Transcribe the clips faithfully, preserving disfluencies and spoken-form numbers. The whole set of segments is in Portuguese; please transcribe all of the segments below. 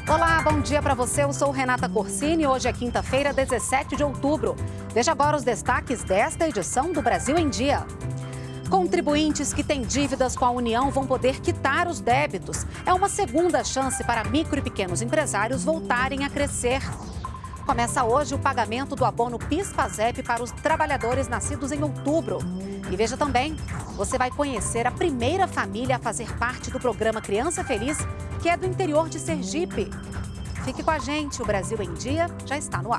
Olá, bom dia para você. Eu sou Renata Corsini. Hoje é quinta-feira, dezessete de outubro. Veja agora os destaques desta edição do Brasil em Dia. Contribuintes que têm dívidas com a União vão poder quitar os débitos. É uma segunda chance para micro e pequenos empresários voltarem a crescer. Começa hoje o pagamento do abono PIS/PASEP para os trabalhadores nascidos em outubro. E veja também, você vai conhecer a primeira família a fazer parte do programa Criança Feliz, que é do interior de Sergipe. Fique com a gente, o Brasil em Dia já está no ar.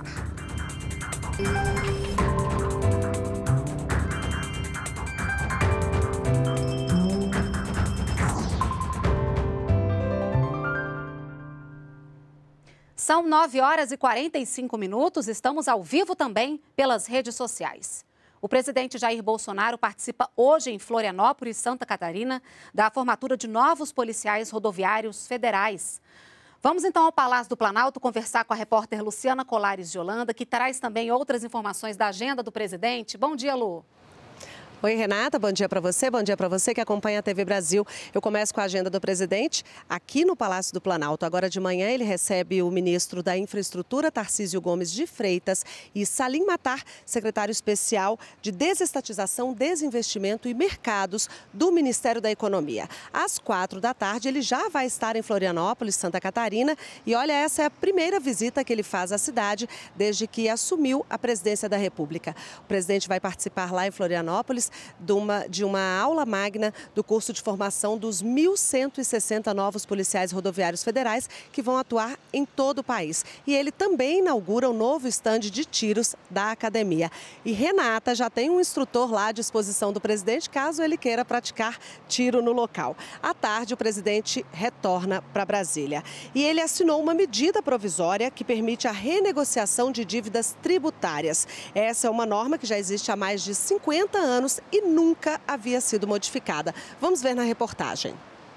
São nove horas e quarenta e cinco minutos, estamos ao vivo também pelas redes sociais. O presidente Jair Bolsonaro participa hoje em Florianópolis, Santa Catarina, da formatura de novos policiais rodoviários federais. Vamos então ao Palácio do Planalto conversar com a repórter Luciana Colares de Holanda, que traz também outras informações da agenda do presidente. Bom dia, Lu. Oi, Renata, bom dia para você, bom dia para você que acompanha a T V Brasil. Eu começo com a agenda do presidente aqui no Palácio do Planalto. Agora de manhã ele recebe o ministro da Infraestrutura, Tarcísio Gomes de Freitas, e Salim Matar, secretário especial de Desestatização, Desinvestimento e Mercados do Ministério da Economia. Às quatro da tarde ele já vai estar em Florianópolis, Santa Catarina, e olha, essa é a primeira visita que ele faz à cidade desde que assumiu a presidência da República. O presidente vai participar lá em Florianópolis De uma, de uma aula magna do curso de formação dos mil cento e sessenta novos policiais rodoviários federais que vão atuar em todo o país. E ele também inaugura o novo estande de tiros da academia. E Renata já tem um instrutor lá à disposição do presidente, caso ele queira praticar tiro no local. À tarde, o presidente retorna para Brasília. E ele assinou uma medida provisória que permite a renegociação de dívidas tributárias. Essa é uma norma que já existe há mais de cinquenta anos e nunca havia sido modificada. Vamos ver na reportagem.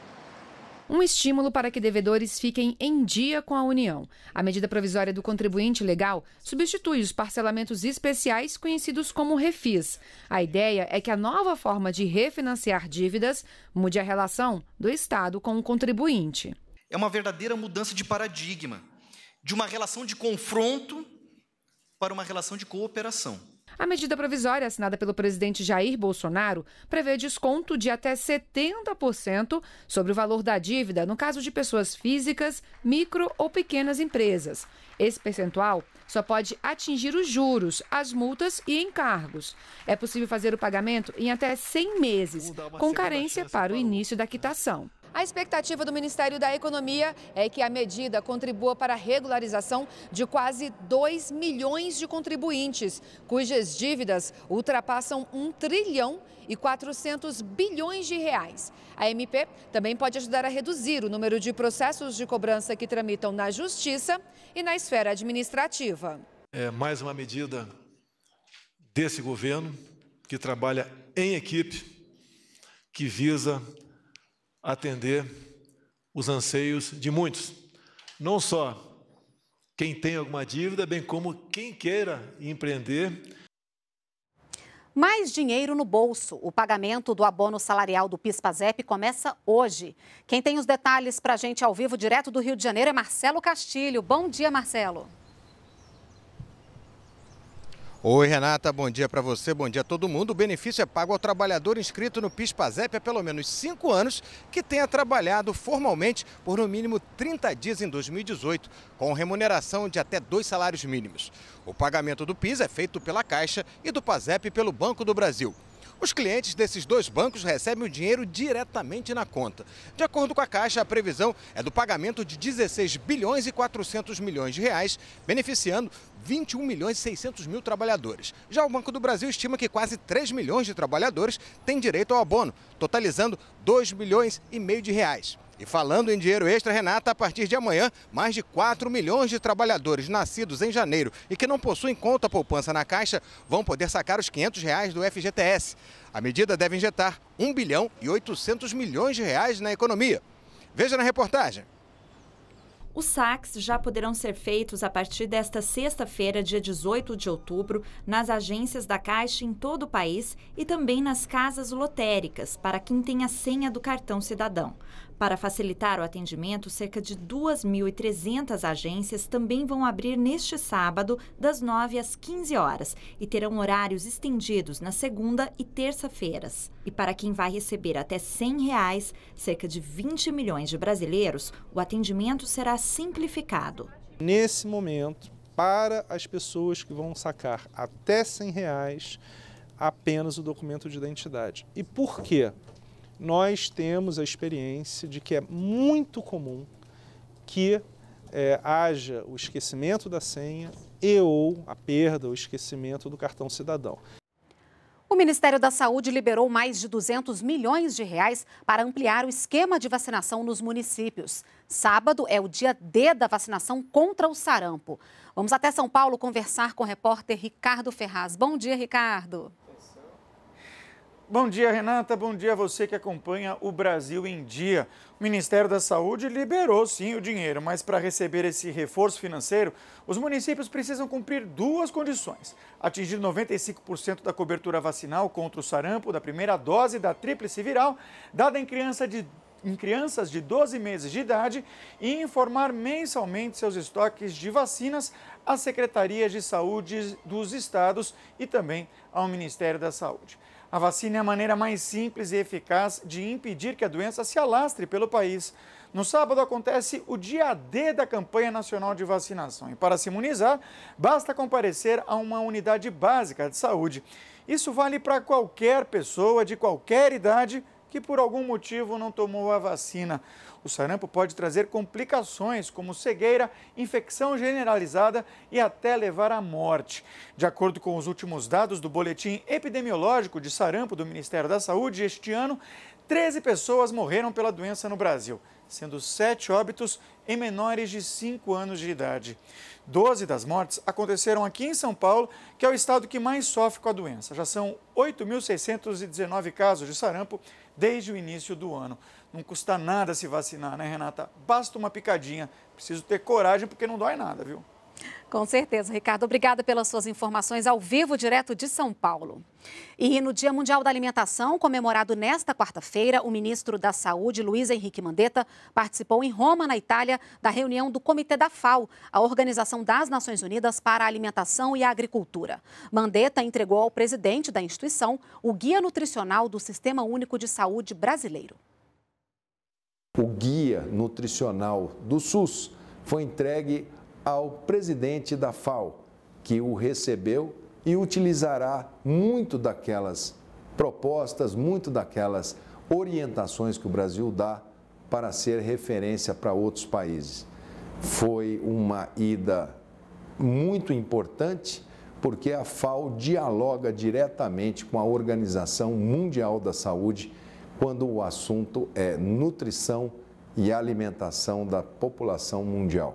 Um estímulo para que devedores fiquem em dia com a União. A medida provisória do contribuinte legal substitui os parcelamentos especiais conhecidos como refis. A ideia é que a nova forma de refinanciar dívidas mude a relação do Estado com o contribuinte. É uma verdadeira mudança de paradigma, de uma relação de confronto para uma relação de cooperação. A medida provisória, assinada pelo presidente Jair Bolsonaro, prevê desconto de até setenta por cento sobre o valor da dívida no caso de pessoas físicas, micro ou pequenas empresas. Esse percentual só pode atingir os juros, as multas e encargos. É possível fazer o pagamento em até cem meses, com carência para o início da quitação. A expectativa do Ministério da Economia é que a medida contribua para a regularização de quase dois milhões de contribuintes, cujas dívidas ultrapassam um trilhão e quatrocentos bilhões de reais. A M P também pode ajudar a reduzir o número de processos de cobrança que tramitam na Justiça e na esfera administrativa. É mais uma medida desse governo que trabalha em equipe, que visa atender os anseios de muitos, não só quem tem alguma dívida, bem como quem queira empreender. Mais dinheiro no bolso. O pagamento do abono salarial do PIS/PASEP começa hoje. Quem tem os detalhes para a gente ao vivo, direto do Rio de Janeiro, é Marcelo Castilho. Bom dia, Marcelo. Oi, Renata, bom dia para você, bom dia a todo mundo. O benefício é pago ao trabalhador inscrito no PIS/PASEP há pelo menos cinco anos que tenha trabalhado formalmente por no mínimo trinta dias em dois mil e dezoito, com remuneração de até dois salários mínimos. O pagamento do PIS é feito pela Caixa e do PASEP pelo Banco do Brasil. Os clientes desses dois bancos recebem o dinheiro diretamente na conta. De acordo com a Caixa, a previsão é do pagamento de dezesseis bilhões e quatrocentos milhões de reais, beneficiando vinte e um milhões e seiscentos mil trabalhadores. Já o Banco do Brasil estima que quase três milhões de trabalhadores têm direito ao abono, totalizando dois milhões e meio de reais. E falando em dinheiro extra, Renata, a partir de amanhã, mais de quatro milhões de trabalhadores nascidos em janeiro e que não possuem conta poupança na Caixa vão poder sacar os quinhentos reais do F G T S. A medida deve injetar um bilhão e oitocentos milhões de reais na economia. Veja na reportagem. Os saques já poderão ser feitos a partir desta sexta-feira, dia dezoito de outubro, nas agências da Caixa em todo o país e também nas casas lotéricas, para quem tem a senha do cartão cidadão. Para facilitar o atendimento, cerca de duas mil e trezentas agências também vão abrir neste sábado, das nove às quinze horas, e terão horários estendidos na segunda e terça-feiras. E para quem vai receber até cem reais, cerca de vinte milhões de brasileiros, o atendimento será simplificado. Nesse momento, para as pessoas que vão sacar até cem reais, apenas o documento de identidade. E por quê? Nós temos a experiência de que é muito comum que é, haja o esquecimento da senha e ou a perda, o esquecimento do cartão cidadão. O Ministério da Saúde liberou mais de duzentos milhões de reais para ampliar o esquema de vacinação nos municípios. Sábado é o dia D da vacinação contra o sarampo. Vamos até São Paulo conversar com o repórter Ricardo Ferraz. Bom dia, Ricardo. Bom dia, Renata. Bom dia a você que acompanha o Brasil em Dia. O Ministério da Saúde liberou, sim, o dinheiro, mas para receber esse reforço financeiro, os municípios precisam cumprir duas condições. Atingir noventa e cinco por cento da cobertura vacinal contra o sarampo da primeira dose da tríplice viral, dada em, criança de, em crianças de doze meses de idade, e informar mensalmente seus estoques de vacinas às secretarias de saúde dos estados e também ao Ministério da Saúde. A vacina é a maneira mais simples e eficaz de impedir que a doença se alastre pelo país. No sábado acontece o dia D da campanha nacional de vacinação e para se imunizar, basta comparecer a uma unidade básica de saúde. Isso vale para qualquer pessoa de qualquer idade que por algum motivo não tomou a vacina. O sarampo pode trazer complicações como cegueira, infecção generalizada e até levar à morte. De acordo com os últimos dados do Boletim Epidemiológico de Sarampo do Ministério da Saúde, este ano, treze pessoas morreram pela doença no Brasil, sendo sete óbitos em menores de cinco anos de idade. doze das mortes aconteceram aqui em São Paulo, que é o estado que mais sofre com a doença. Já são oito mil seiscentos e dezenove casos de sarampo desde o início do ano. Não custa nada se vacinar, né, Renata? Basta uma picadinha. Preciso ter coragem porque não dói nada, viu? Com certeza, Ricardo. Obrigada pelas suas informações ao vivo, direto de São Paulo. E no Dia Mundial da Alimentação, comemorado nesta quarta-feira, o ministro da Saúde, Luiz Henrique Mandetta, participou em Roma, na Itália, da reunião do Comitê da FAO, a Organização das Nações Unidas para a Alimentação e a Agricultura. Mandetta entregou ao presidente da instituição o Guia Nutricional do Sistema Único de Saúde Brasileiro. O Guia Nutricional do SUS foi entregue ao presidente da FAO, que o recebeu e utilizará muito daquelas propostas, muito daquelas orientações que o Brasil dá para ser referência para outros países. Foi uma ida muito importante, porque a FAO dialoga diretamente com a Organização Mundial da Saúde quando o assunto é nutrição e alimentação da população mundial.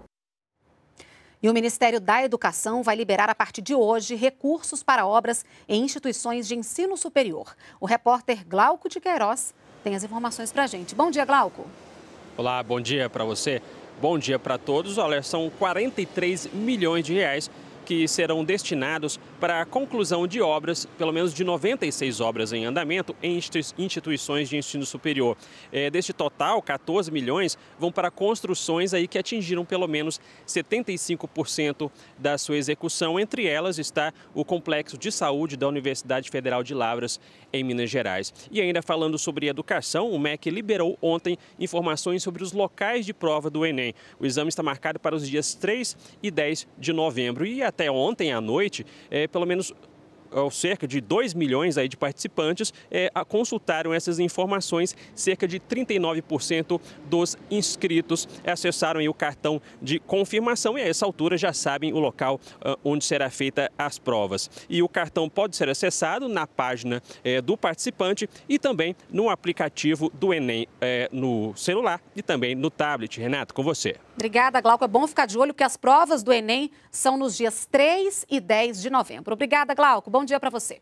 E o Ministério da Educação vai liberar a partir de hoje recursos para obras em instituições de ensino superior. O repórter Glauco de Queiroz tem as informações para a gente. Bom dia, Glauco. Olá, bom dia para você. Bom dia para todos. Olha, são quarenta e três milhões de reais que serão destinados para a conclusão de obras, pelo menos de noventa e seis obras em andamento em instituições de ensino superior. É, deste total, quatorze milhões vão para construções aí que atingiram pelo menos setenta e cinco por cento da sua execução. Entre elas está o Complexo de Saúde da Universidade Federal de Lavras, em Minas Gerais. E ainda falando sobre educação, o M E C liberou ontem informações sobre os locais de prova do Enem. O exame está marcado para os dias três e dez de novembro e até ontem à noite, é, pelo menos cerca de dois milhões aí de participantes é, consultaram essas informações. Cerca de trinta e nove por cento dos inscritos acessaram aí o cartão de confirmação e a essa altura já sabem o local uh, onde será feita as provas. E o cartão pode ser acessado na página é, do participante e também no aplicativo do Enem é, no celular e também no tablet. Renato, com você. Obrigada, Glauco. É bom ficar de olho que as provas do Enem são nos dias três e dez de novembro. Obrigada, Glauco. Bom dia para você.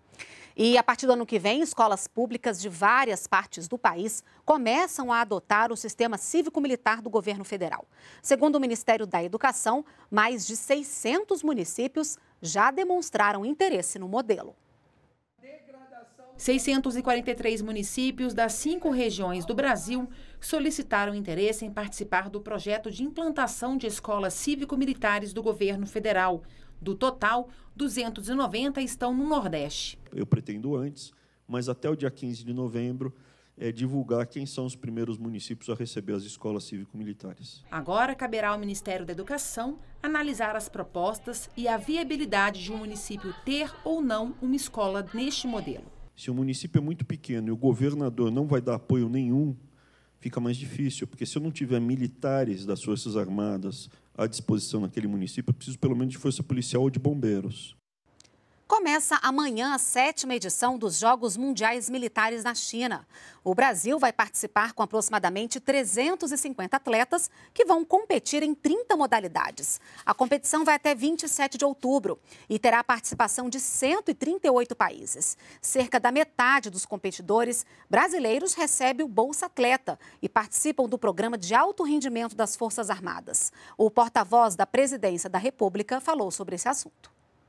E a partir do ano que vem, escolas públicas de várias partes do país começam a adotar o sistema cívico-militar do governo federal. Segundo o Ministério da Educação, mais de seiscentos municípios já demonstraram interesse no modelo. seiscentos e quarenta e três municípios das cinco regiões do Brasil solicitaram interesse em participar do projeto de implantação de escolas cívico-militares do governo federal. Do total, duzentos e noventa estão no Nordeste. Eu pretendo antes, mas até o dia quinze de novembro, é divulgar quem são os primeiros municípios a receber as escolas cívico-militares. Agora caberá ao Ministério da Educação analisar as propostas e a viabilidade de um município ter ou não uma escola neste modelo. Se o município é muito pequeno e o governador não vai dar apoio nenhum, fica mais difícil, porque se eu não tiver militares das Forças Armadas à disposição naquele município, eu preciso pelo menos de força policial ou de bombeiros. Começa amanhã a sétima edição dos Jogos Mundiais Militares na China. O Brasil vai participar com aproximadamente trezentos e cinquenta atletas que vão competir em trinta modalidades. A competição vai até vinte e sete de outubro e terá a participação de cento e trinta e oito países. Cerca da metade dos competidores brasileiros recebe o Bolsa Atleta e participam do programa de alto rendimento das Forças Armadas. O porta-voz da Presidência da República falou sobre esse assunto.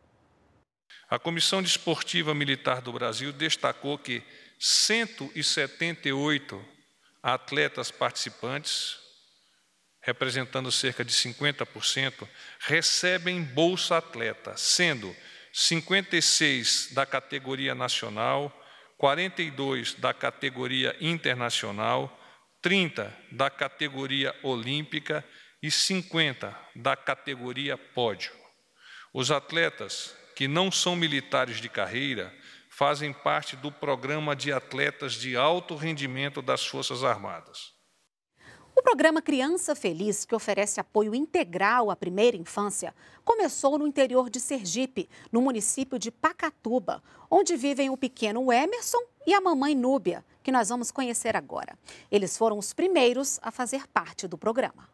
A Comissão Desportiva Militar do Brasil destacou que cento e setenta e oito atletas participantes, representando cerca de cinquenta por cento, recebem Bolsa Atleta, sendo cinquenta e seis da categoria nacional, quarenta e dois da categoria internacional, trinta da categoria olímpica e cinquenta da categoria pódio. Os atletas que não são militares de carreira, fazem parte do programa de atletas de alto rendimento das Forças Armadas. O programa Criança Feliz, que oferece apoio integral à primeira infância, começou no interior de Sergipe, no município de Pacatuba, onde vivem o pequeno Emerson e a mamãe Núbia, que nós vamos conhecer agora. Eles foram os primeiros a fazer parte do programa.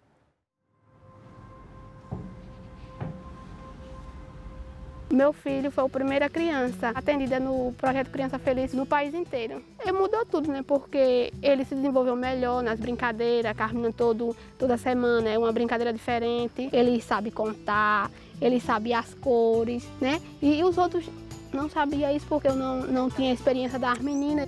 Meu filho foi a primeira criança atendida no projeto Criança Feliz no país inteiro. E mudou tudo, né? Porque ele se desenvolveu melhor nas brincadeiras, caminhando todo, toda semana, é uma brincadeira diferente. Ele sabe contar, ele sabe as cores, né? E os outros não sabiam isso porque eu não, não tinha experiência das meninas.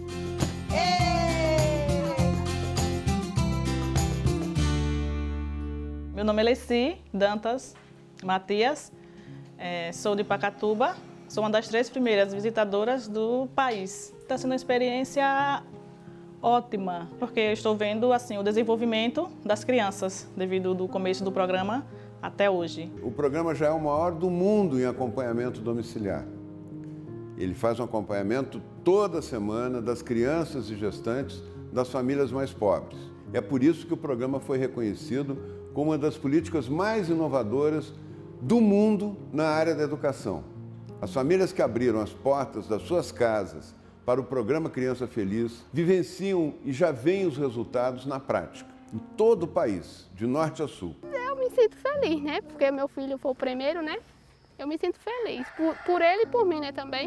Meu nome é Leci Dantas Matias. É, sou de Pacatuba, sou uma das três primeiras visitadoras do país. Está sendo uma experiência ótima, porque eu estou vendo assim, o desenvolvimento das crianças, devido do começo do programa até hoje. O programa já é o maior do mundo em acompanhamento domiciliar. Ele faz um acompanhamento toda semana das crianças e gestantes das famílias mais pobres. É por isso que o programa foi reconhecido como uma das políticas mais inovadoras do mundo na área da educação. As famílias que abriram as portas das suas casas para o programa Criança Feliz vivenciam e já veem os resultados na prática, em todo o país, de norte a sul. Eu me sinto feliz, né? Porque meu filho foi o primeiro, né? Eu me sinto feliz, por, por ele e por mim, né, também.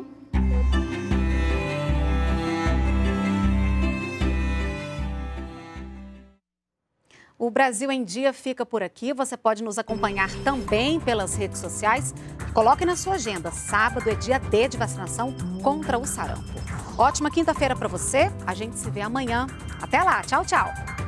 O Brasil em Dia fica por aqui. Você pode nos acompanhar também pelas redes sociais. Coloque na sua agenda. Sábado é dia D de vacinação contra o sarampo. Ótima quinta-feira para você. A gente se vê amanhã. Até lá. Tchau, tchau.